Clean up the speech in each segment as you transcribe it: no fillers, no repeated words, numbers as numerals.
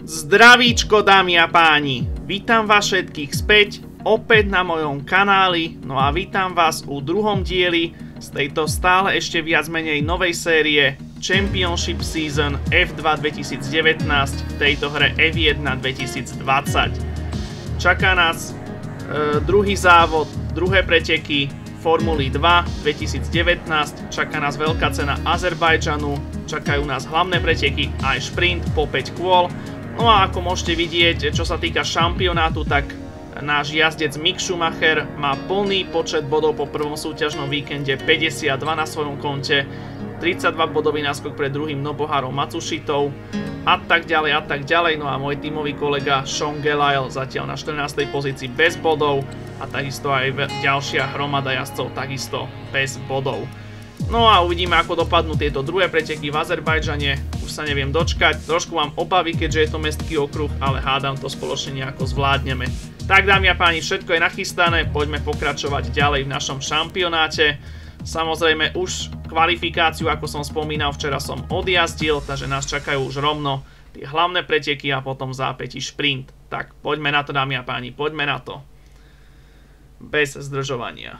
Zdravíčko, dámy a páni, vítam vás všetkých späť, opäť na mojom kanáli, no a vítam vás u druhom dieli z tejto stále ešte viac menej novej série Championship Season F2 2019, v tejto hre F1 2020. Čaká nás druhý závod, druhé preteky Formuly 2 2019, čaká nás veľká cena Azerbajdžanu, čakajú nás hlavné preteky aj šprint po 5 kôl. No a ako môžete vidieť, čo sa týka šampionátu, tak náš jazdec Mick Schumacher má plný počet bodov po prvom súťažnom víkende, 52 na svojom konte, 32 bodový náskok pred druhým Nobuharom Matsušitou a tak ďalej. No a môj tímový kolega Sean Gelael zatiaľ na 14. pozícii bez bodov a takisto aj ďalšia hromada jazdcov takisto bez bodov. No a uvidíme, ako dopadnú tieto druhé preteky v Azerbajdžane. Už sa neviem dočkať, trošku mám obavy, keďže je to mestský okruh, ale hádam to spoločne nejako zvládneme. Tak, dámy a páni, všetko je nachystané, poďme pokračovať ďalej v našom šampionáte. Samozrejme už kvalifikáciu, ako som spomínal, včera som odjazdil, takže nás čakajú už rovno tie hlavné preteky a potom v zápätí šprint. Tak poďme na to, dámy a páni, poďme na to. Bez zdržovania.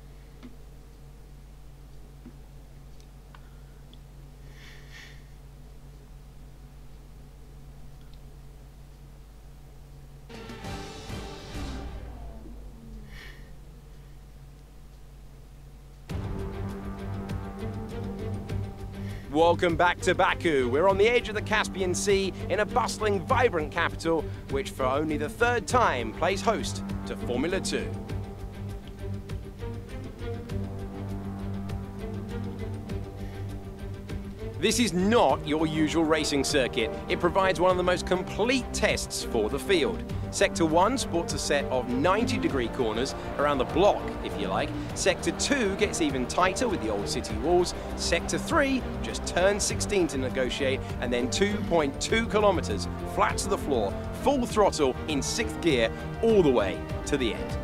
Welcome back to Baku. We're on the edge of the Caspian Sea in a bustling, vibrant capital, which for only the third time plays host to Formula 2. This is not your usual racing circuit. It provides one of the most complete tests for the field. Sector 1 sports a set of 90-degree corners around the block, if you like. Sector 2 gets even tighter with the old city walls. Sector 3 just turns 16 to negotiate, and then 2.2 kilometers flat to the floor, full throttle in 6th gear, all the way to the end.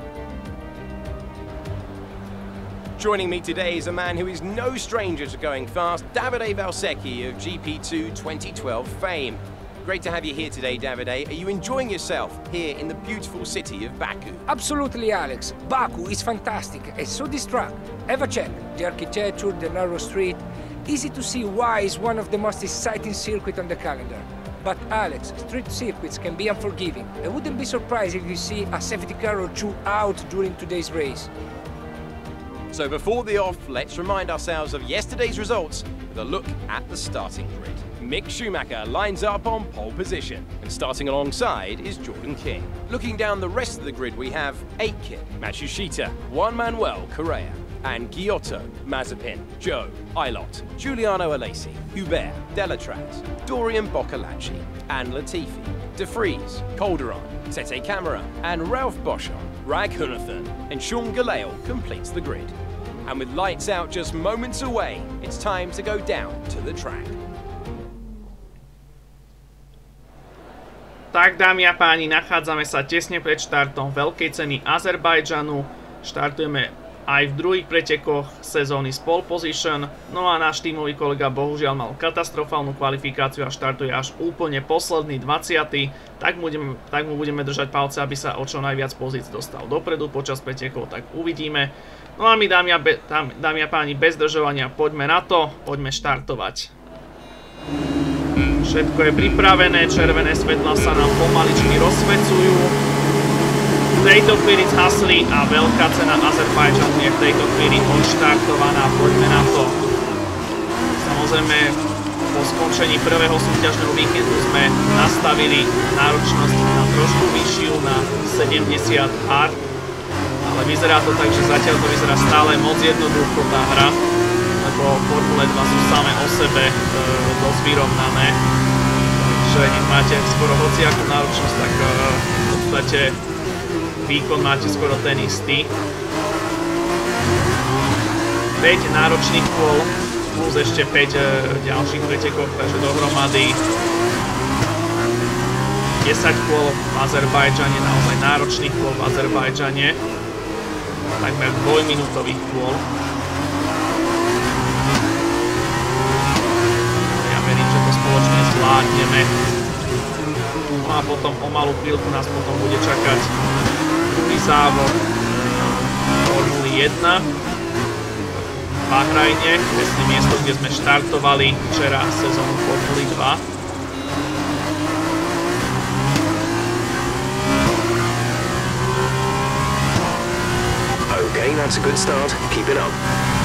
Joining me today is a man who is no stranger to going fast, Davide Valsecchi of GP2 2012 fame. Great to have you here today, Davide. Are you enjoying yourself here in the beautiful city of Baku? Absolutely, Alex. Baku is fantastic. It's so this track. Have a check. The architecture, the narrow street. Easy to see why it's one of the most exciting circuits on the calendar. But Alex, street circuits can be unforgiving. I wouldn't be surprised if you see a safety car or two out during today's race. So before the off, let's remind ourselves of yesterday's results with a look at the starting grid. Mick Schumacher lines up on pole position, and starting alongside is Jordan King. Looking down the rest of the grid, we have Aitken, Matsushita, Juan Manuel Correa, and Giotto, Mazepin, Joe, Aylot, Giuliano Alesi, Hubert, Delatraz, Dorian Boccolacci, and Latifi, De Vries, Calderon, Tete Camara, and Ralph Boschon. Raghunathan and Sean Gelael completes the grid. And with lights out just moments away, it's time to go down to the track. Tak, dámy a páni, nachádzame sa tesne pred štartom veľkej ceny Azerbajdžanu. Štartujeme aj v druhých pretekoch sezóny z pole position. No a náš tímový kolega bohužiaľ mal katastrofálnu kvalifikáciu a štartuje až úplne posledný 20. Tak mu budeme držať palce, aby sa o čo najviac pozícií dostal dopredu počas pretekov, tak uvidíme. No a my, dámy a páni, bez zdržovania poďme na to, poďme štartovať. Všetko je pripravené, červené svetlá sa nám pomaličky rozsvecujú. V tejto chvíli zhasli a veľká cena Azerbajdžanu je v tejto chvíli odštartovaná. Poďme na to. Samozrejme, po skončení prvého súťažného víkendu sme nastavili náročnosť na trošku vyššiu, na 70 hard. Ale vyzerá to tak, že zatiaľ to vyzerá stále moc jednoducho tá hra, lebo Formule 2 sú samé o sebe dosť vyrovnané. Takže keď máte skoro hociakú náročnosť, tak v podstate výkon máte skoro ten istý. 5 náročných kôl plus ešte 5 ďalších pretekov, takže dohromady 10 kôl v Azerbajdžane, naozaj náročných kôl v Azerbajdžane, takmer dvojminútových kôl. Ja verím, že to spoločne zvládneme. a potom o malú chvíľku nás potom bude čakať druhý závod Formuly 1 v Bahrajne, presne miesto, kde sme štartovali včera sezónu Formuly 2. Okay, that's a good start. Keep it up.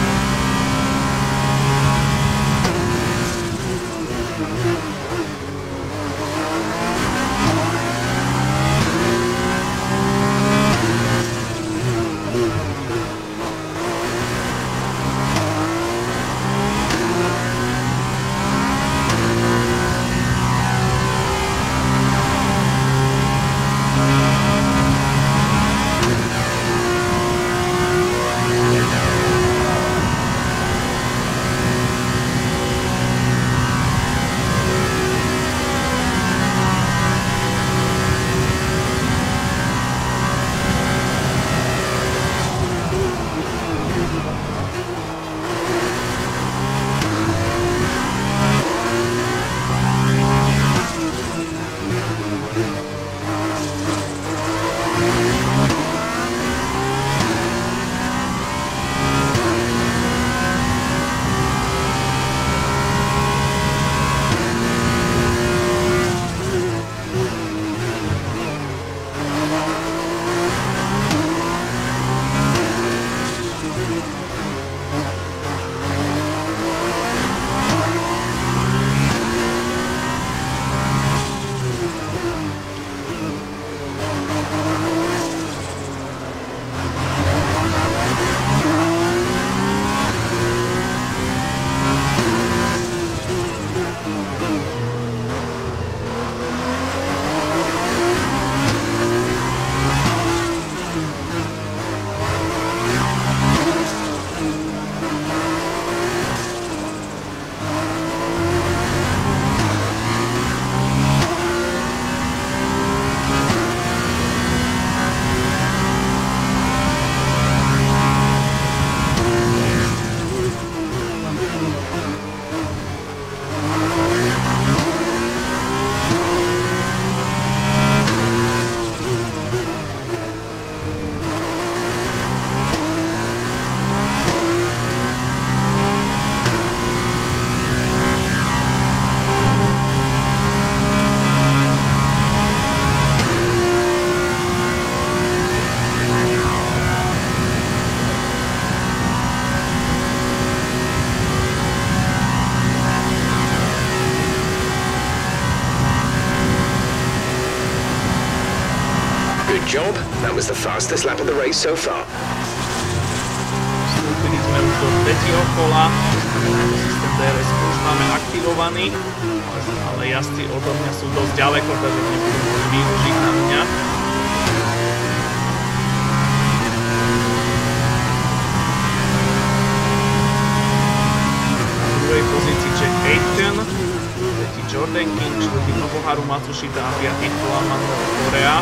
Job. That was the fastest lap of the race so far. Vstúpili sme už do tretieho kola, systém DRS už máme aktivovaný, ale jazdci odo mňa sú dosť ďaleko, takže nebudú môcť využiť na mňa. Na druhej pozícii Jack Aitken, tretí Jordan King, štvrtý Nobuharu Matsushita a piatý Juan Manuel Correa.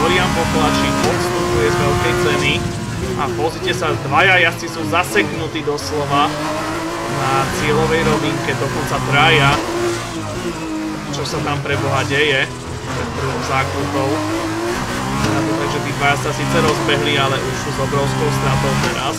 Florian Poplačík odstupuje z veľkej ceny. A pozrite sa, dvaja jazdci sú zaseknutí doslova na cieľovej rovinke, dokonca traja. Čo sa tam pre Boha deje pred prvou zákrutou. Takže tí dvaja sa síce rozbehli, ale už sú s obrovskou stratou teraz.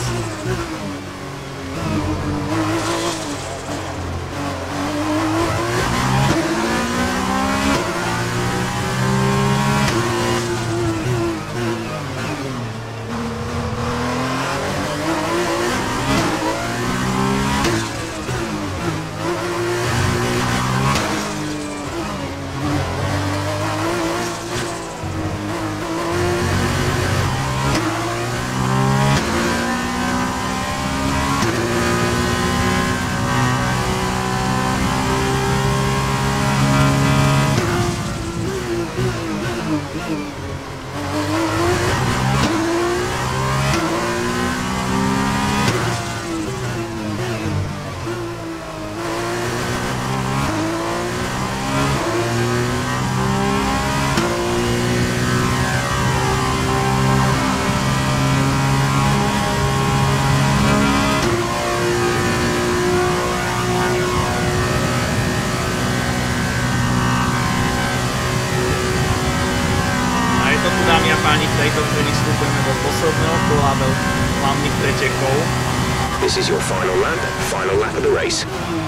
This is your final lap of the race.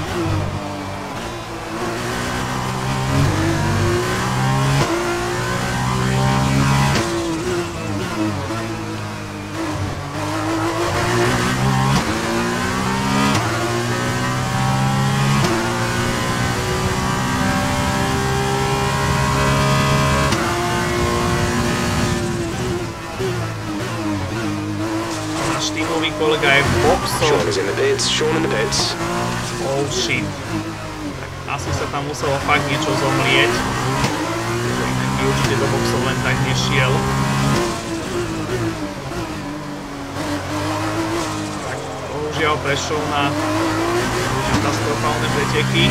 Tímový kolega je v boxoch. Sean in the pits. Oh shit. Asi sa tam muselo fakt niečo zomlieť. Inak by určite do boxov len tak nešiel. Tak bohužiaľ prešiel na katastrofálne preteky.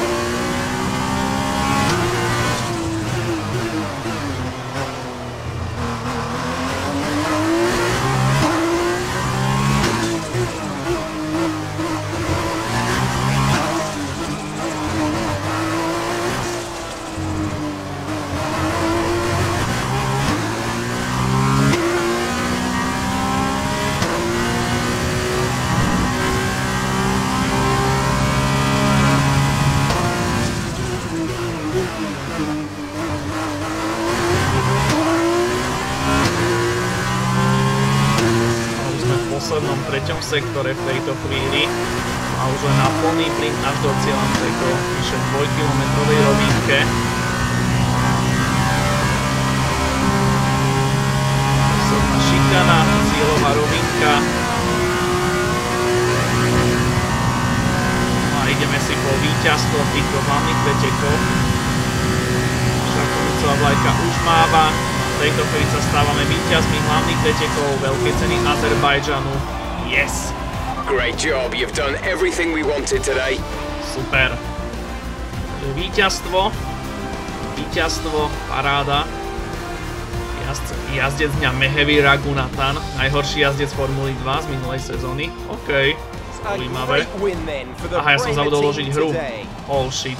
V treťom sektore v tejto chvíli a už len na plný plyn až do cieľa v tejto vyše 2-kilometrovej rovinke. Posledná šikana, cieľová rovinka. A ideme si po víťazstvo v týchto hlavných pretekoch. Šakovicová vlajka už máva. V tejto chvíli sa stávame víťazmi hlavných pretekov veľkej ceny Azerbajdžanu. Yes! Great job, you've done everything we wanted today. Super. Víťazstvo, paráda. Jazdec dňa Mehevi Raghunathan, najhorší jazdec Formuly 2 z minulej sezóny. OK, zaujímavé. Aha, ja som zabudol ložiť hru. Oh shit.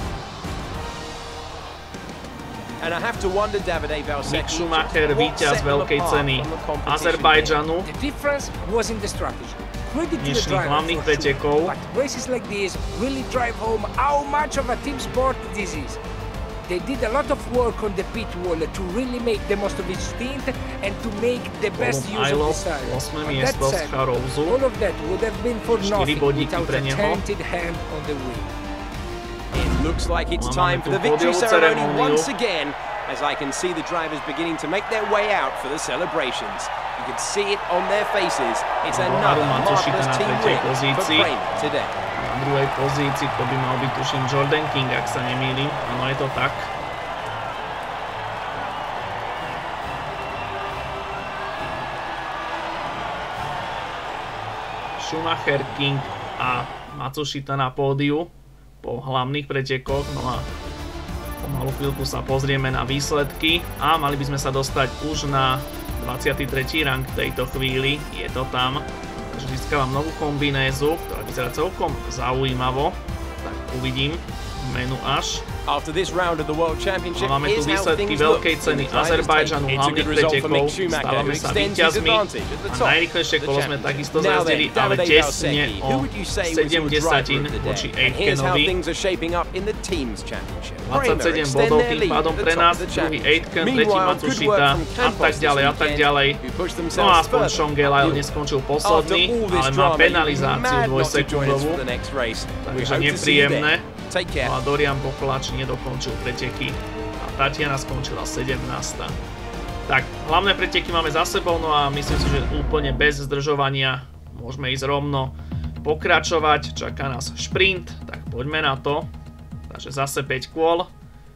Mick Schumacher, víťaz veľkej ceny Azerbajdžanu. Dnešných hlavných pretekov. They did a lot of work on the pit wall to really make the most of each stint and to make the best use of the side. That said, all of that would have been for nothing without a talented hand on the wheel. It looks like it's time for the victory ceremony once again, as I can see the drivers beginning to make their way out for the celebrations. You can see it on their faces. It's another marvelous team win for Prema today. Na druhej pozícii to by mal byť, tuším, Jordan King, ak sa nemýlim. Áno, je to tak. Schumacher, King a Matsushita na pódiu po hlavných pretekoch. No a Malú chvíľku sa pozrieme na výsledky a mali by sme sa dostať už na 23. rang v tejto chvíli. Je to tam. Takže získavam novú kombinézu, ktorá vyzerá celkom zaujímavo. Tak uvidím menu až. After this round of the World Championship, Máme tu výsledky veľkej ceny Azerbajdžanu, hlavných pretekov, stávame sa víťazmi a najrýchlejšie kolo sme takisto zjazdili, ale tesne o 7 voči Aitkenovi. 27 bodov tým pádom pre nás, druhý Aitken, tretí Matsushita a tak ďalej. No a aspoň Sean Gelael neskončil posledný, ale má penalizáciu dvojsekundovú, takže nepríjemné. No a Dorian Poplač nedokončil preteky a Tatiana skončila 17. Tak, hlavné preteky máme za sebou, no a myslím si, že úplne bez zdržovania môžeme ísť rovno pokračovať. Čaká nás šprint, tak poďme na to. Takže zase 5 kôl.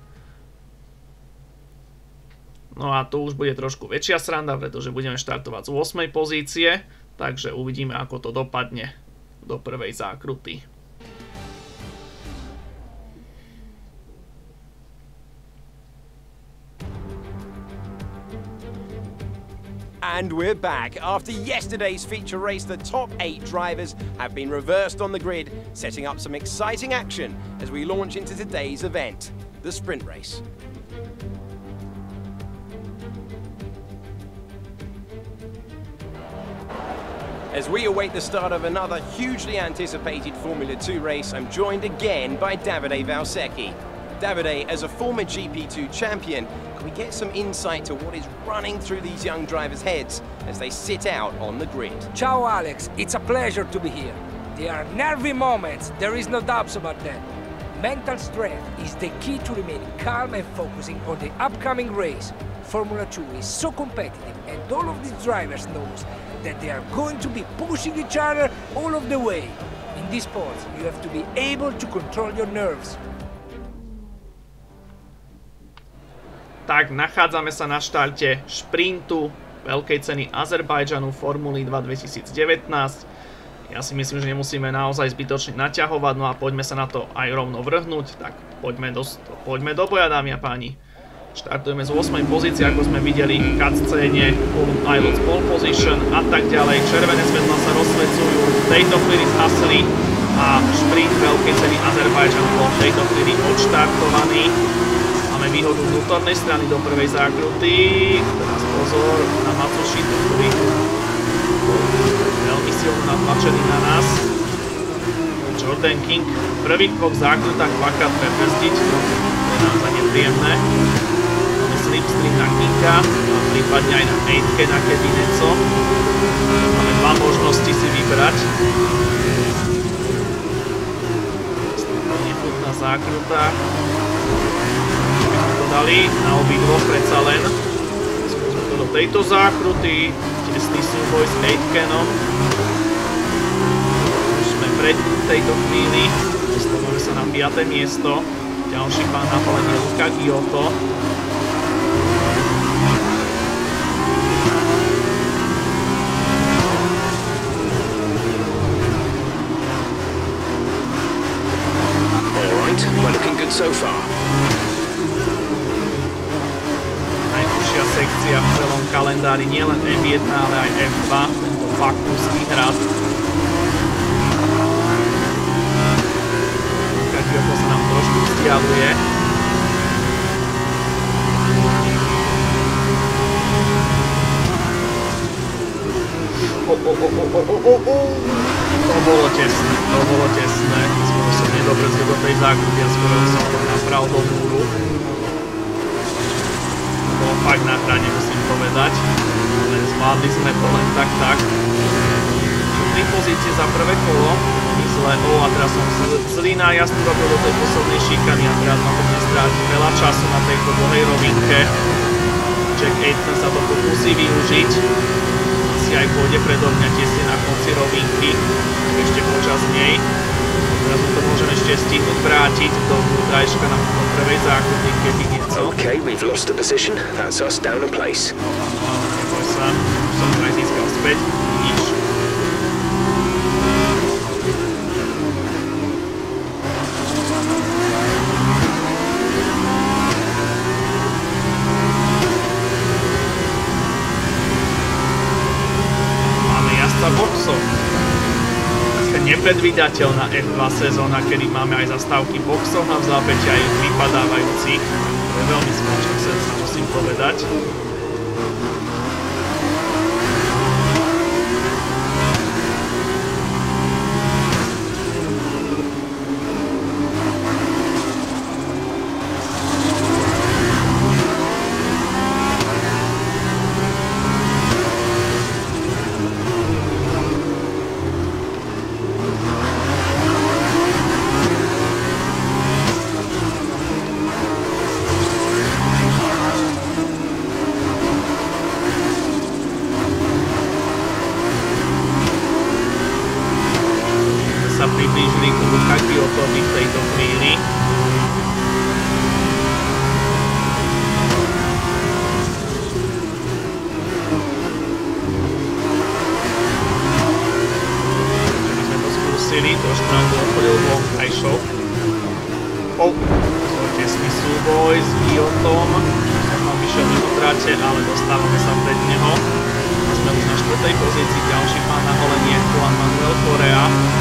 No a tu už bude trošku väčšia sranda, pretože budeme štartovať z 8. pozície, takže uvidíme, ako to dopadne do prvej zákruty. And we're back. After yesterday's feature race, the top 8 drivers have been reversed on the grid, setting up some exciting action as we launch into today's event, the sprint race. As we await the start of another hugely anticipated Formula 2 race, I'm joined again by Davide Valsecchi. Davide, as a former GP2 champion, can we get some insight to what is running through these young drivers' heads as they sit out on the grid? Ciao, Alex. It's a pleasure to be here. There are nervy moments, there is no doubts about that. Mental strength is the key to remaining calm and focusing on the upcoming race. Formula 2 is so competitive, and all of these drivers knows that they are going to be pushing each other all of the way. In this sport, you have to be able to control your nerves. Tak, nachádzame sa na štarte šprintu veľkej ceny Azerbajdžanu Formuly 2 2019. Ja si myslím, že nemusíme naozaj zbytočne naťahovať, no a poďme sa na to aj rovno vrhnúť. Tak poďme do boja, dámy a páni. Štartujeme z 8. pozície, ako sme videli v cutscéne, Colin Ilots pole position a tak ďalej. Červené svetlá sa rozsvedcujú, v tejto chvíli zhasli a šprint veľkej ceny Azerbajdžanu bol v tejto chvíli odštartovaný. Máme výhodu z vnútornej strany do prvej zákruty. Teraz pozor na Matsushitu, ktorý veľmi silno natlačený na nás. Jordan King v prvých dvoch zákrutách dvakrát prebrzdiť, to je naozaj nepríjemné. Máme slipstream na Kinga a prípadne aj na Aitkena, keby nieco. Máme dva možnosti si vybrať. Nechutná zákruta. Dali na obidvoch predsa len. Skúsme to do tejto zákruty. Tesný súboj s Aitkenom. Už sme pred tejto chvíli. Dostaneme sa na 5. miesto. Ďalší pán na palenie Luka Giotto. Alright, we're looking good so far. Sekcia v celom kalendári, nielen F1, ale aj F2, tento Bakúsky hrad. Každý ako sa nám trošku vzdialuje. To bolo tesné. Skoro som nedobrzdil do tej zákruty a skoro som to napravil do múru. Bolo fakt na hrane, musím povedať, ale zvládli sme to len tak. 3 pozície za prvé kolo, zle, a teraz som zlý nájazd urobil do tej poslednej šikany a teraz ma to nestráti veľa času na tejto dlhej rovinke. Jack Aitken sa to musí využiť, asi aj pôjde predo mňa tesne na konci rovinky, ešte počas nej. Teraz to môžem ešte stihnúť vrátiť do vnútrajška na prvej zákruty, keby nieco. Okay, we've lost the position. That's us down a place. Neboj sa, už som to aj získal späť. Vidíš. nepredvídateľná F2 sezóna, kedy máme aj zastávky boxov na vzápäti aj vypadávajúcich. To je veľmi smiešná sezóna, musím povedať. Priblížili ku Kakiotovi v tejto chvíli. My sme to skúsili, trošku nám to odchodil von Kajšov. Tesný súboj s Kiotom. Som vyšiel mimo tráte, ale dostávame sa pred neho. A sme už na 4. pozícii, ďalší pán na holenie Juan Manuel Correa.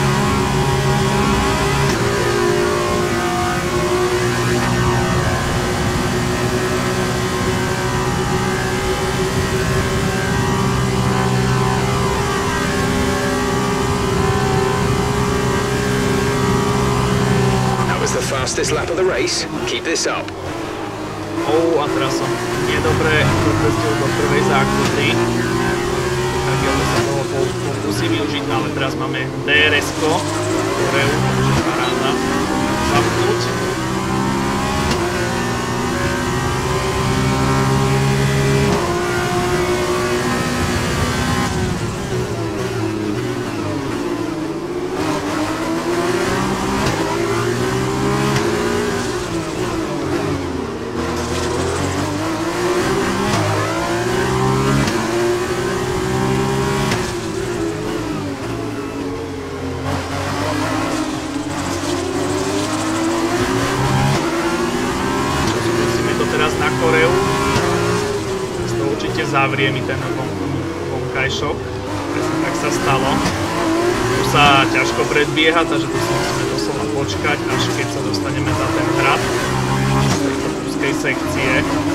The fastest lap of the race. Keep this up. A teraz som nedobre doprezdil do prvej zákruty. Tak ja sa toho pokusí využiť, ale teraz máme DRS-ko, ktoré môže paráda zapnúť. Zavrie mi ten vonkajšok. Presne tak sa stalo. Tu sa ťažko predbieha, takže tu si musíme doslova počkať, až keď sa dostaneme za ten hrad z tejto úzkej sekcie.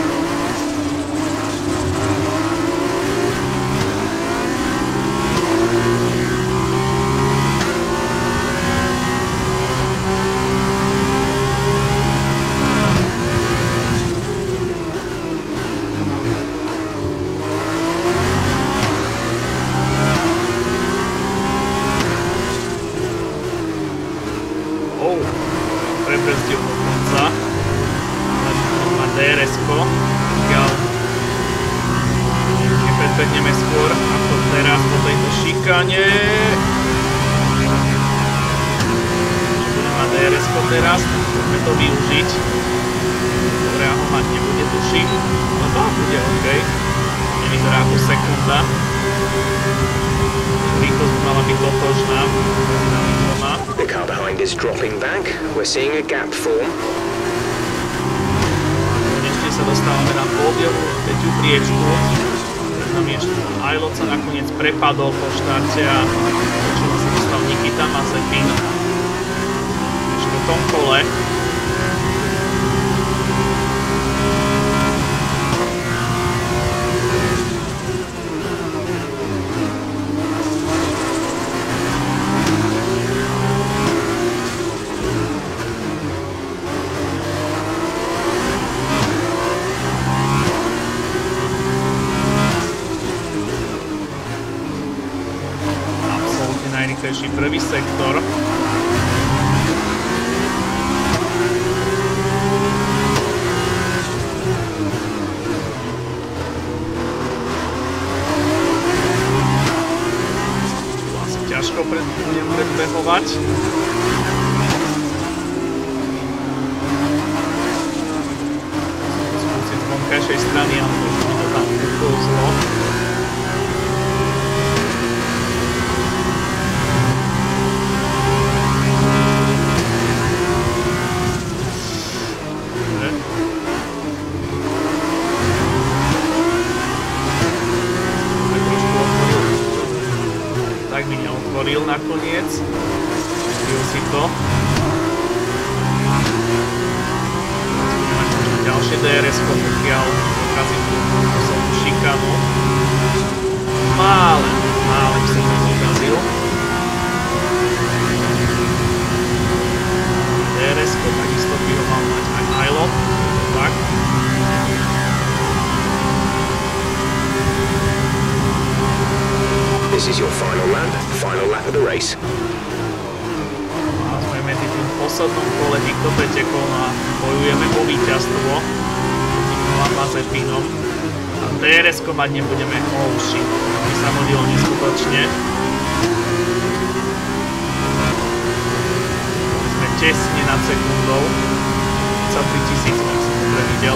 Prebrzdil do konca, ale má DRS-ko, nepredbehneme skôr ako teraz po tejto šikane. Má DRS-ko teraz, môžeme to využiť. Korea ho mať nebude, tuším, no to bude OK, nevyzerá ako sekunda. Rýchlosť mala byť totožná. The car behind is dropping back. We're seeing a gap form. Konečne sa dostávame na pódiovú tretiu priečku. Pred nami ešte Ailot sa nakoniec prepadol po štarte a počula sa dostal Nikita Mazepin. Ešte v tom kole. Najrýchlejší prvý sektor. Asi ťažko budem predbehovať. Skúsiť z vonkajšej strany, ale to mi to tam ukouzlo. Tak mi neotvoril nakoniec. DRS-ko, pokiaľ dokazím tú poslednú šikanu. Málem som to dokazil. DRS-ko, takisto by ho mal mať aj Ailot. Tak. This is your final lap of the race. A sme medzi tým poslednom kole týchto pretekov a bojujeme o víťazstvo a Mazepinom. A DRS-ko mať nebudeme. Oh shit, by sa modilo neskutočne. Sme tesne nad sekundou. 33 000, ak som dobre videl.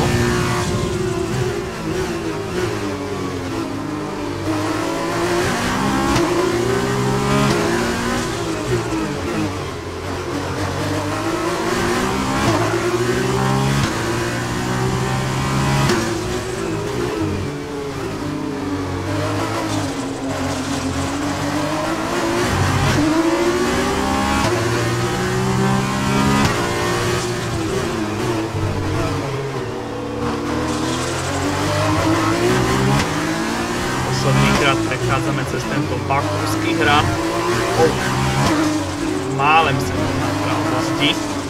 Prechádzame cez tento bakovský hrad. Málem sa na pravdosti.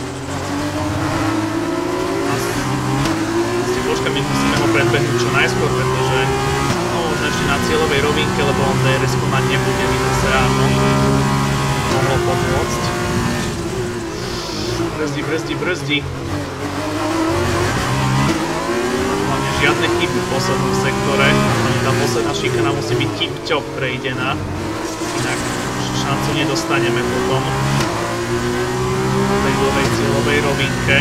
Asi troška my musíme ho predbehnúť čo najskôr, pretože možno ešte na cieľovej rovinke, lebo on DRS-ko mať nebude, by zase ráno mohlo pomôcť. Brzdi. Hlavne žiadne chyby v poslednom sektore. Tá posledná šikana musí byť tip-top prejdená, inak šancu nedostaneme potom v tej dlhej cieľovej rovinke.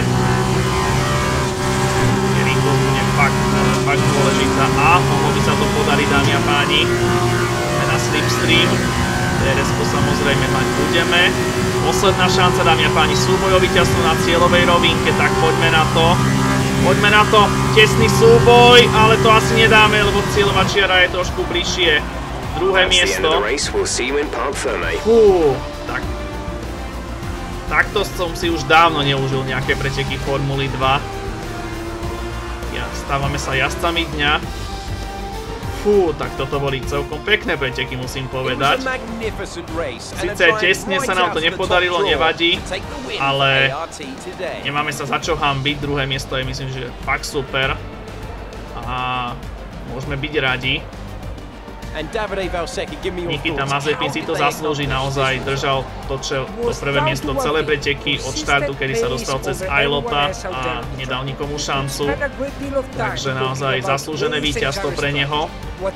Rýchlosť bude fakt dôležitá a mohlo by sa to podariť, dámy a páni. Sme na slipstream, DRS-ko samozrejme mať budeme. Posledná šanca, dámy a páni, súboj o víťazstvo na cieľovej rovinke, tak poďme na to. Poďme na to, tesný súboj, ale to asi nedáme, lebo cieľová čiara je trošku bližšie. Druhé miesto. Tak. Takto som si už dávno neužil nejaké preteky Formuly 2. Stávame sa jazdcami dňa. Tak toto boli celkom pekné preteky, musím povedať. Sice tesne sa nám to nepodarilo, nevadí, ale nemáme sa za čo hanbiť. Druhé miesto je, myslím, že fakt super. A môžeme byť radi. Nikita Mazepin si to zaslúži, naozaj držal to prvé miesto celé preteky od štartu, kedy sa dostal cez Ailota a nedal nikomu šancu. Takže naozaj zaslúžené víťazstvo pre neho.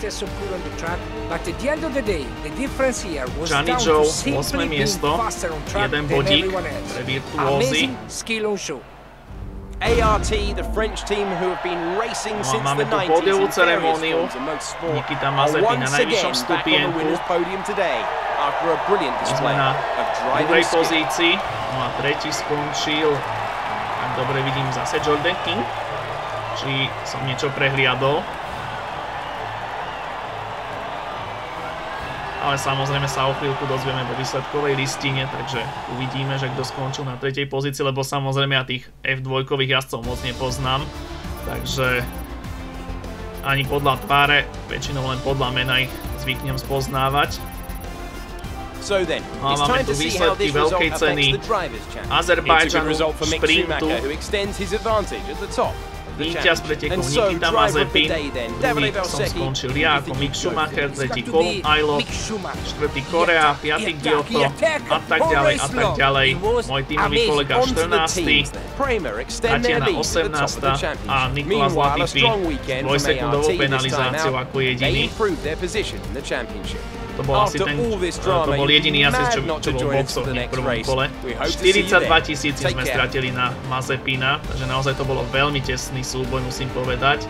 Gianni Zhou, 8. miesto, 1 bodík pre virtuózy. ART, the French team who have been racing since the 90s in various forms of motorsport, Nikita Mazepin na najvyššom stupienku. Sme na druhej pozícii, no a tretí skončil, ak dobre vidím, zase Jordan King. Či som niečo prehliadol. Ale samozrejme sa o chvíľku dozvieme vo výsledkovej listine, takže uvidíme, že kto skončil na tretej pozícii, lebo samozrejme ja tých F2-kových jazdcov moc nepoznám, takže ani podľa tváre, väčšinou len podľa mena ich zvyknem spoznávať. No a máme tu výsledky veľkej ceny Azerbajdžanu šprintu. Víťaz pretekov Nikita Mazepin, druhý som skončil ja ako Mick Schumacher, tretí Colin Ailot, štvrtý Korea, piatý Giotto a tak ďalej. Môj tímový kolega 14. Tatiana 18. a Nicolas Latifi s dvojsekundovou penalizáciou ako jediný. To bol asi to bol jediný jazdec, čo bol boxovný v prvom kole. 42 000 sme stratili na Mazepina, takže naozaj to bolo veľmi tesný súboj, musím povedať.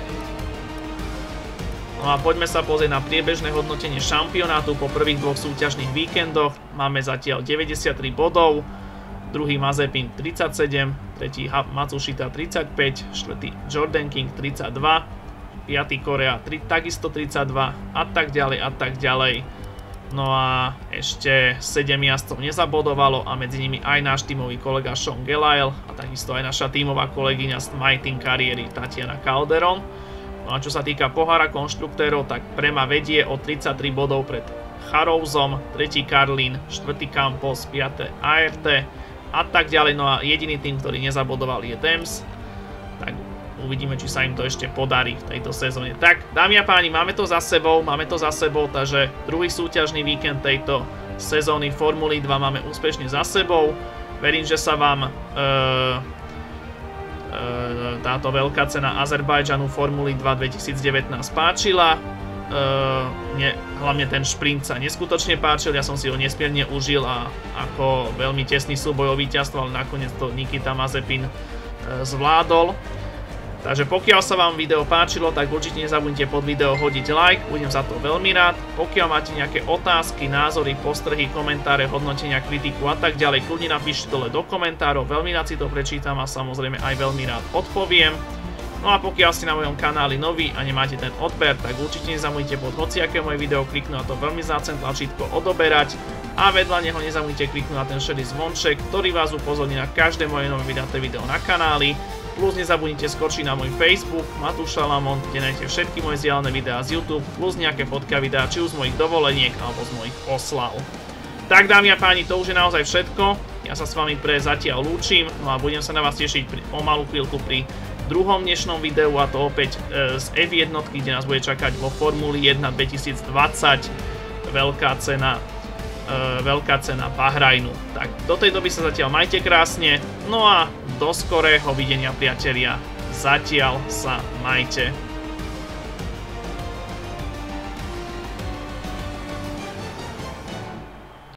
No a poďme sa pozrieť na priebežné hodnotenie šampionátu po prvých dvoch súťažných víkendoch. Máme zatiaľ 93 bodov, druhý Mazepin 37, tretí Matsushita 35, štvrtý Jordan King 32, 5. Korea takisto 32 a tak ďalej. No a ešte 7 jazdcov nezabodovalo a medzi nimi aj náš tímový kolega Sean Gelael a takisto aj naša tímová kolegyňa z My Team kariéry Tatiana Calderon. No a čo sa týka pohára konštruktérov, tak Prema vedie o 33 bodov pred Charouzom, 3. Carlin, 4. Campos, 5. ART a tak ďalej. No a jediný tým, ktorý nezabodoval, je Dems. Tak uvidíme, či sa im to ešte podarí v tejto sezóne. Tak, dámy a páni, máme to za sebou, takže druhý súťažný víkend tejto sezóny Formuly 2 máme úspešne za sebou. Verím, že sa vám táto veľká cena Azerbajdžanu Formuly 2 2019 páčila. Hlavne ten šprint sa neskutočne páčil, ja som si ho nesmierne užil a ako veľmi tesný súboj o víťazstvo, ale nakoniec to Nikita Mazepin zvládol. Takže pokiaľ sa vám video páčilo, tak určite nezabudnite pod video hodiť like, budem za to veľmi rád. Pokiaľ máte nejaké otázky, názory, postrehy, komentáre, hodnotenia, kritiku a tak ďalej, kľudne napíšte dole do komentárov, veľmi rád si to prečítam a samozrejme aj veľmi rád odpoviem. No a pokiaľ ste na mojom kanáli noví a nemáte ten odber, tak určite nezabudnite pod hociaké moje video kliknúť na to veľmi vzácne tlačítko odoberať a vedľa neho nezabudnite kliknúť na ten šedý zvonček, ktorý vás upozorní na každé moje nové vydaté video na kanáli. Plus nezabudnite skočiť na môj Facebook Matúš Šalamón, kde nájdete všetky moje vzdialené videá z YouTube, plus nejaké fotky a videá či už z mojich dovoleniek alebo z mojich oslav. Tak dámy a páni, to už je naozaj všetko. Ja sa s vami pre zatiaľ lúčim, no a budem sa na vás tešiť o malú chvíľku pri druhom dnešnom videu, a to opäť z F1, kde nás bude čakať vo Formuli 1 2020 veľká cena Bahrajnu. Tak do tej doby sa zatiaľ majte krásne, no a do skorého videnia, priatelia. Zatiaľ sa majte.